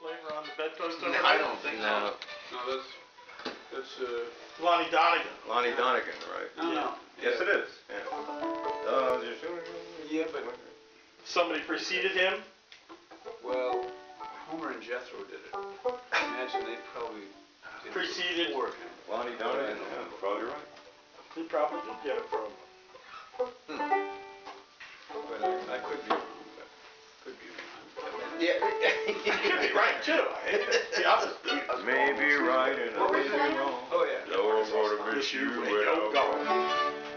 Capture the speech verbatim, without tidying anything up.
flavor on the bedpost over No, there? I don't think No. so. No, that's, that's, uh... Lonnie Donegan. Lonnie Donegan, right? No, no. Yes, Yeah. it is. Yeah. Uh, just... Yeah, but... Somebody preceded him? Well, Homer and Jethro did it. I imagine they probably did Preceded it before him. Lonnie Donegan, yeah, probably right. He probably did get it from. Hmm. But I, I could be wrong, but could be wrong. Yeah. You could be right, too. See, I was, Maybe right and I may be wrong. Oh, yeah. Don't want to miss miss you you when when you're I'm gone.